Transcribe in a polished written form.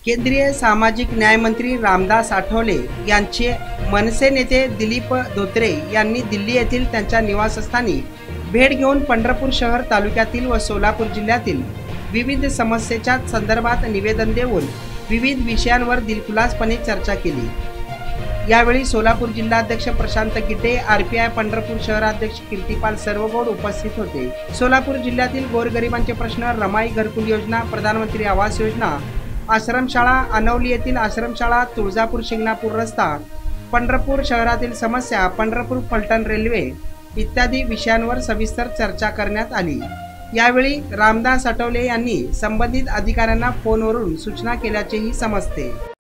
केंद्रीय सामाजिक न्याय मंत्री रामदास आठवले यांचे मनसे नेते दिलीप धोत्रे यांनी दिल्ली येथील त्यांच्या निवासस्थानी भेट घेऊन पंढरपूर शहर तालुक्यातील व सोलापूर जिल्ह्यातील विविध समस्येच्या संदर्भात निवेदन देऊन विविध विषयांवर दिलखुलासपणे चर्चा केली। यावेळी सोलापूर जिल्हाध्यक्ष प्रशांत गिटे, आरपीआय पंढरपूर शहराध्यक्ष कीर्तिपाल सर्वगौड उपस्थित होते। सोलापूर जिल्ह्यातील गोरगरिबांचे प्रश्न, रमाई घरकुल योजना, प्रधानमंत्री आवास योजना, आश्रमशाळा, अनवली येथील आश्रमशाळा, तुळजापूर शिंगणापूर रस्ता, पंढरपूर शहरातील समस्या, पंढरपूर फलटण रेल्वे इत्यादी विषयांवर सविस्तर चर्चा करण्यात आली। यावेळी रामदास आठवले यांनी संबंधित अधिकाऱ्यांना फोनवरून सूचना केल्याचेही समजते।